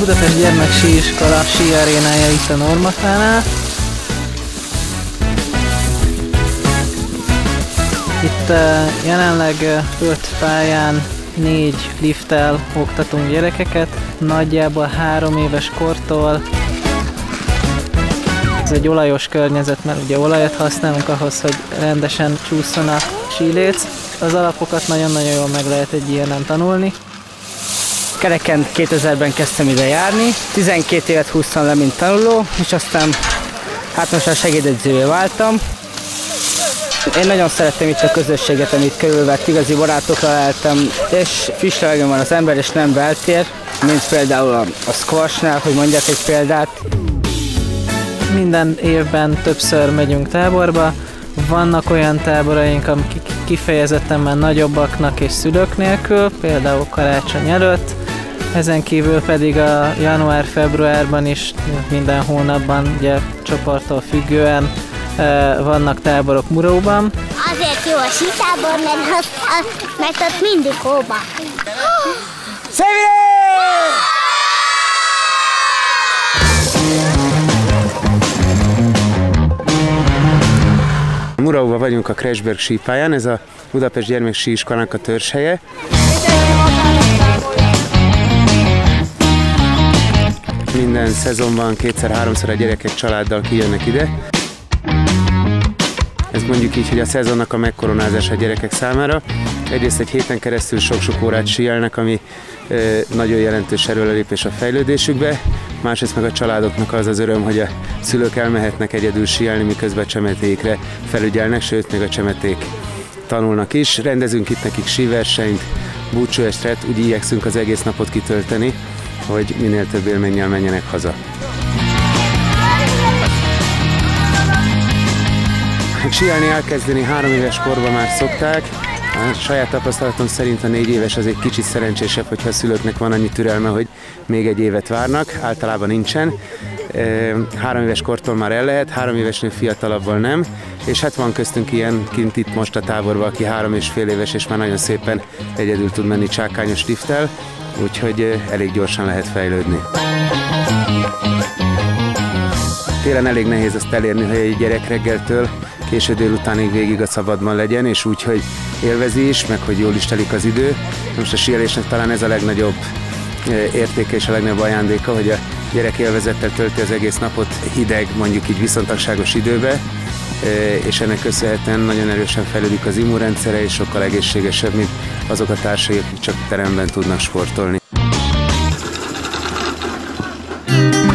Budapest Gyermeksíiskola síarénája itt a Normafánál. Itt jelenleg 5 pályán 4 lifttel oktatunk gyerekeket, nagyjából 3 éves kortól. Ez egy olajos környezet, mert ugye olajat használunk ahhoz, hogy rendesen csúszson a síléc. Az alapokat nagyon-nagyon jól meg lehet egy ilyenen tanulni. Kereken 2000-ben kezdtem ide járni, 12 évet húztam le, mint tanuló, és aztán hát most már segédedzővé váltam. Én nagyon szerettem itt a közösséget, amit körülvett, igazi barátokra lehettem, és friss levegőn van az ember, és nem beltér, mint például a squashnál, hogy mondjak egy példát. Minden évben többször megyünk táborba, vannak olyan táboraink, amik kifejezetten már nagyobbaknak és szülők nélkül, például karácsony előtt. Ezen kívül pedig a január-februárban is minden hónapban, ugye csoporttól függően vannak táborok Muróban. Azért jó a sítábor, mert ott mindig hóba. Muróban vagyunk a Cresberg sípályán, ez a Budapest Gyermeksíiskolának a törzshelye. Minden szezonban 2-3-szor a gyerekek családdal kijönnek ide. Ez mondjuk így, hogy a szezonnak a megkoronázása a gyerekek számára. Egyrészt egy héten keresztül sok-sok órát síelnek, ami nagyon jelentős előrelépés a fejlődésükbe. Másrészt meg a családoknak az az öröm, hogy a szülők elmehetnek egyedül síelni, miközben a csemetékre felügyelnek, sőt még a csemeték tanulnak is. Rendezünk itt nekik síversenyt, búcsúestet, úgy igyekszünk az egész napot kitölteni, hogy minél több élménnyel menjenek haza. Síelni elkezdeni 3 éves korban már szokták. A saját tapasztalatom szerint a 4 éves az egy kicsit szerencsésebb, hogyha a szülőknek van annyi türelme, hogy még egy évet várnak, általában nincsen. 3 éves kortól már el lehet, 3 évesnél fiatalabbal nem, és hát van köztünk ilyen kint itt most a táborban, aki 3,5 éves, és már nagyon szépen egyedül tud menni csákányos lifttel, úgyhogy elég gyorsan lehet fejlődni. Télen elég nehéz azt elérni, hogy egy gyerek reggeltől késő délutánig végig a szabadban legyen, és úgy, hogy élvezi is, meg hogy jól is telik az idő. Most a síelésnek talán ez a legnagyobb értéke és a legnagyobb ajándéka, hogy a gyerek élvezettel tölti az egész napot hideg, mondjuk így viszontagságos időbe, és ennek köszönhetően nagyon erősen fejlődik az immunrendszere, és sokkal egészségesebb, mint azok a társai, akik csak teremben tudnak sportolni.